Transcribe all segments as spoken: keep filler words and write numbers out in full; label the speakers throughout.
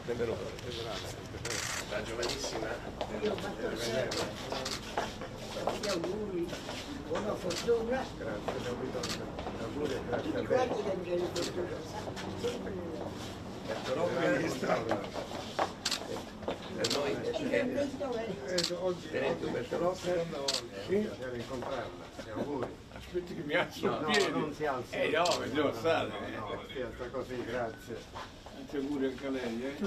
Speaker 1: Benvenuto. La giovanissima.
Speaker 2: Io ho fatto sempre. Tanti auguri, buona fortuna.
Speaker 3: Grazie, abbiamo bisogno. Auguri e grazie a
Speaker 2: Tutti
Speaker 3: lei.
Speaker 2: quanti che mi fortuna. Sempre.
Speaker 1: Per noi
Speaker 2: E
Speaker 1: è
Speaker 2: per questo è.
Speaker 3: Eh, oggi,
Speaker 1: Tenente
Speaker 3: oggi
Speaker 1: Umberto
Speaker 3: è la
Speaker 1: Rocca.
Speaker 3: seconda volta,
Speaker 4: Sì?
Speaker 3: è un piacere incontrarla. Gli auguri.
Speaker 4: Aspetti che mi alzo
Speaker 3: No,
Speaker 4: in
Speaker 3: no,
Speaker 4: piedi.
Speaker 3: non si alza.
Speaker 4: Eh no, mi devo
Speaker 3: no,
Speaker 4: stare.
Speaker 3: no, no, stia così, grazie.
Speaker 4: Tanti auguri anche a lei, eh.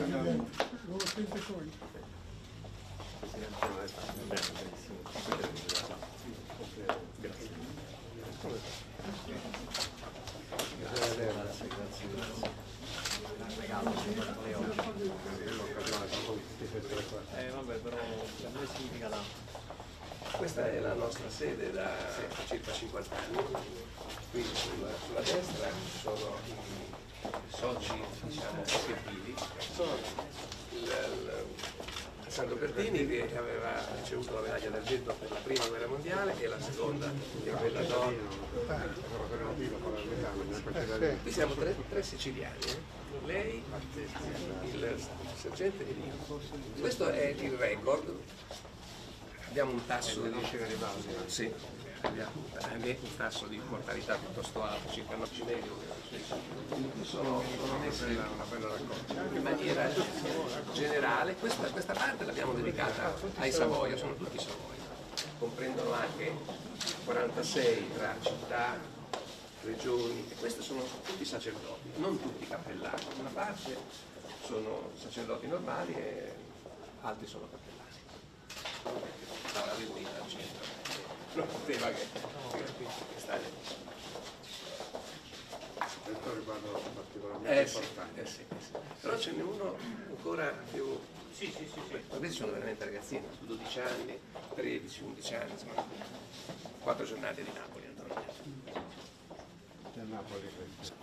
Speaker 1: Grazie, grazie, grazie.
Speaker 5: Eh vabbè, però per me significa tanto.
Speaker 1: Questa è la nostra sede da circa cinquanta anni. Qui sulla, sulla destra ci sono i soci, diciamo, effettivi. Sono il, il Sandro Pertini, che aveva ricevuto la medaglia d'argento per la prima guerra mondiale, e la seconda, che è quella d'oro. Qui siamo tre, tre siciliani, eh? Lei, il sergente e io. Questo è il record. Abbiamo un tasso di, sì, abbiamo un tasso di mortalità piuttosto alto, circa nove medio. Sono, sono messi
Speaker 3: Una bella raccolta.
Speaker 1: in maniera generale. Questa, questa parte l'abbiamo dedicata ai Savoia, sono tutti Savoia, comprendono anche quarantasei tra città, regioni, e questi sono tutti sacerdoti, non tutti cappellani. Una parte sono sacerdoti normali e altri sono cappellani. Stava vendita al centro, non poteva che, che stare.
Speaker 3: Questo riguardo particolarmente
Speaker 1: Eh sì,
Speaker 3: importante.
Speaker 1: eh sì, eh sì. Però ce n'è uno ancora più. Sì, sì, sì, sì. Ma questi sono veramente ragazzini, su dodici anni, tredici, undici anni, insomma. Quattro giornate di Napoli, Antonio.
Speaker 3: Del Napoli questo.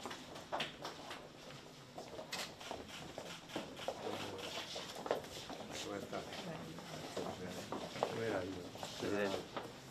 Speaker 3: Come sta? Come era io?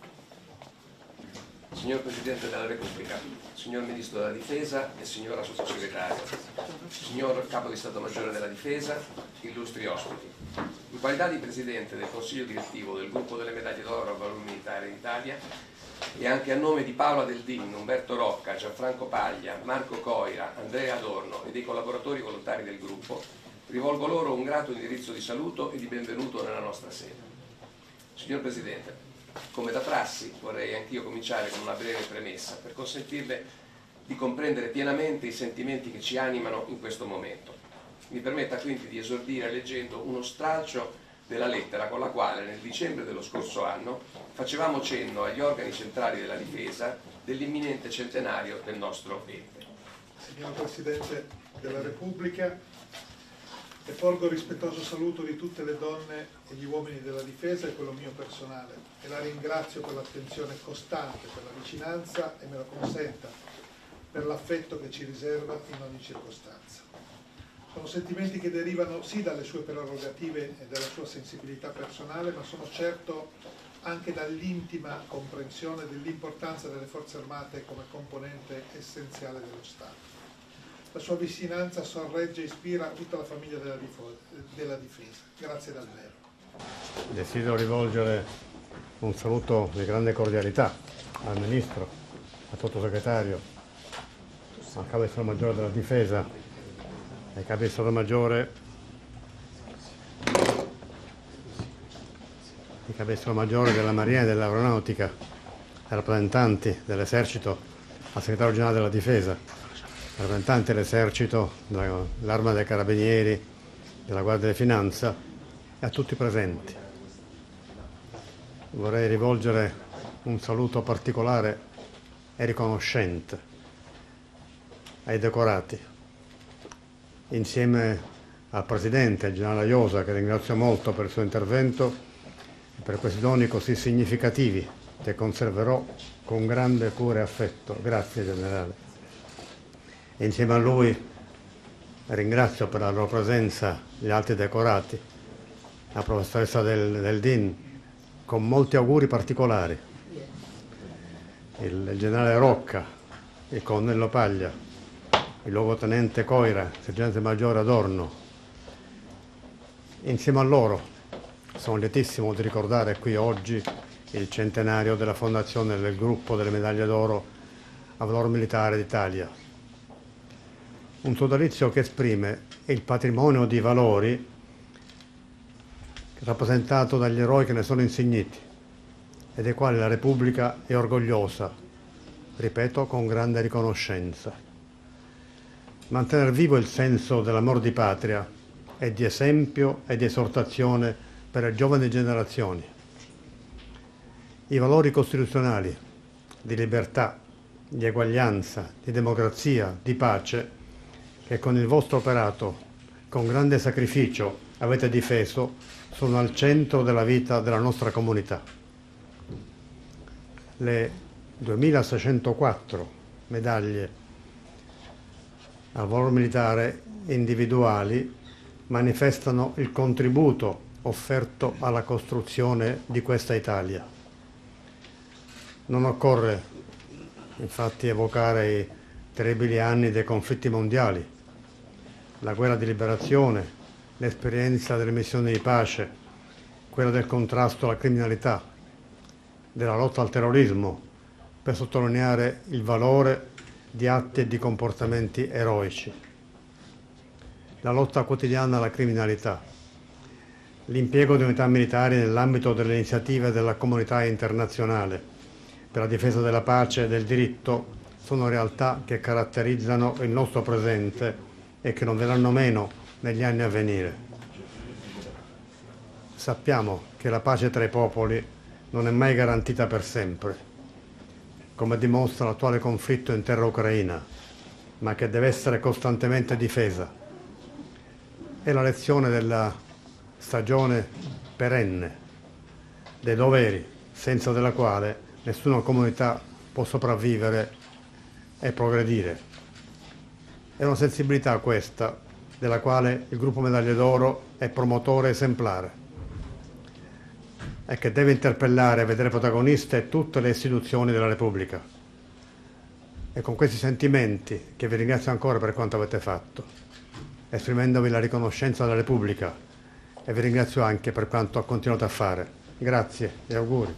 Speaker 1: Signor Presidente della Repubblica, signor Ministro della Difesa e signora Sottosegretario, signor Capo di Stato Maggiore della Difesa, illustri ospiti. In qualità di Presidente del Consiglio Direttivo del Gruppo delle Medaglie d'Oro al Valore Militare d'Italia, e anche a nome di Paola Del Din, Umberto Rocca, Gianfranco Paglia, Marco Coira, Andrea Adorno e dei collaboratori volontari del gruppo, rivolgo loro un grato indirizzo di saluto e di benvenuto nella nostra sede. Signor Presidente, come da prassi vorrei anch'io cominciare con una breve premessa per consentirle di comprendere pienamente i sentimenti che ci animano in questo momento. Mi permetta quindi di esordire leggendo uno stralcio della lettera con la quale nel dicembre dello scorso anno facevamo cenno agli organi centrali della difesa dell'imminente centenario del nostro ente.
Speaker 6: Signor Presidente della Repubblica, le porgo il rispettoso saluto di tutte le donne e gli uomini della difesa e quello mio personale, e la ringrazio per l'attenzione costante, per la vicinanza e, me lo consenta, per l'affetto che ci riserva in ogni circostanza. Sono sentimenti che derivano sì dalle sue prerogative e dalla sua sensibilità personale, ma sono certo anche dall'intima comprensione dell'importanza delle Forze Armate come componente essenziale dello Stato. La sua vicinanza sorregge e ispira tutta la famiglia della, della difesa. Grazie davvero.
Speaker 3: Desidero rivolgere un saluto di grande cordialità al Ministro, al Sottosegretario, al Capo di Stato Maggiore della Difesa, ai Capi di Stato Maggiore, ai Capi di Stato Maggiore della Marina e dell'Aeronautica, ai rappresentanti dell'Esercito, al Segretario Generale della Difesa, ai rappresentanti dell'Esercito, dell'Arma dei Carabinieri, della Guardia di Finanza e a tutti i presenti. Vorrei rivolgere un saluto particolare e riconoscente ai decorati, insieme al Presidente, il Generale Iosa, che ringrazio molto per il suo intervento e per questi doni così significativi che conserverò con grande cura e affetto. Grazie Generale. E insieme a lui ringrazio per la loro presenza gli altri decorati, la professoressa del, del D I N, con molti auguri particolari, il, il generale Rocca, il colonnello Paglia, il luogotenente Coira, il sergente maggiore Adorno, Insieme a loro sono lietissimo di ricordare qui oggi il centenario della fondazione del gruppo delle medaglie d'oro a valor militare d'Italia. Un sodalizio che esprime il patrimonio di valori rappresentato dagli eroi che ne sono insigniti e dei quali la Repubblica è orgogliosa, ripeto, con grande riconoscenza. Mantenere vivo il senso dell'amor di patria è di esempio e di esortazione per le giovani generazioni. I valori costituzionali di libertà, di eguaglianza, di democrazia, di pace, che con il vostro operato, con grande sacrificio, avete difeso, sono al centro della vita della nostra comunità. Le duemilaseicentoquattro medaglie al valor militare individuali manifestano il contributo offerto alla costruzione di questa Italia. Non occorre infatti evocare i terribili anni dei conflitti mondiali, la guerra di liberazione, l'esperienza delle missioni di pace, quella del contrasto alla criminalità, della lotta al terrorismo, per sottolineare il valore di atti e di comportamenti eroici. La lotta quotidiana alla criminalità, l'impiego di unità militari nell'ambito delle iniziative della comunità internazionale per la difesa della pace e del diritto sono realtà che caratterizzano il nostro presente e che non verranno meno negli anni a venire. Sappiamo che la pace tra i popoli non è mai garantita per sempre, come dimostra l'attuale conflitto in terra ucraina, ma che deve essere costantemente difesa. È la lezione della stagione perenne, dei doveri, senza della quale nessuna comunità può sopravvivere e progredire. È una sensibilità questa, della quale il gruppo Medaglie d'Oro è promotore esemplare e che deve interpellare e vedere protagoniste tutte le istituzioni della Repubblica. E con questi sentimenti, che vi ringrazio ancora per quanto avete fatto, esprimendovi la riconoscenza della Repubblica, e vi ringrazio anche per quanto ha continuato a fare. Grazie e auguri.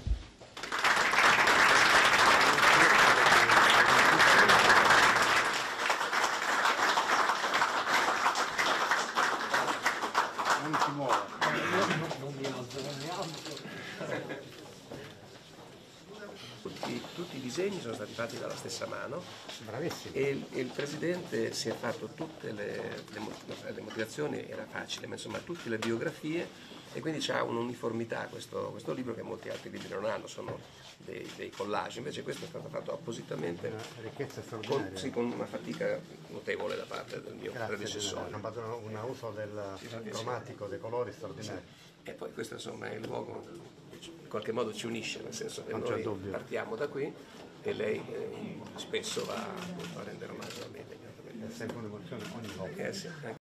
Speaker 1: Tutti, tutti i disegni sono stati fatti dalla stessa mano.
Speaker 3: Bravissimo.
Speaker 1: E il, e il Presidente si è fatto tutte le, le, le motivazioni, era facile, ma insomma tutte le biografie, e quindi c'ha un'uniformità questo, questo libro che molti altri libri non hanno, sono dei, dei collage, invece questo è stato fatto appositamente,
Speaker 3: Una ricchezza
Speaker 1: con,
Speaker 3: straordinaria.
Speaker 1: sì, con una fatica notevole da parte del mio
Speaker 3: Grazie,
Speaker 1: predecessore.
Speaker 3: hanno fatto un uso del cromatico, dei colori straordinari.
Speaker 1: E poi questo insomma è il luogo che in qualche modo ci unisce, nel senso che
Speaker 3: Non c'è
Speaker 1: noi
Speaker 3: dubbio.
Speaker 1: partiamo da qui e lei eh, spesso va a rendere omaggio a me.
Speaker 3: È sempre un'emozione ogni volta.
Speaker 1: Eh sì,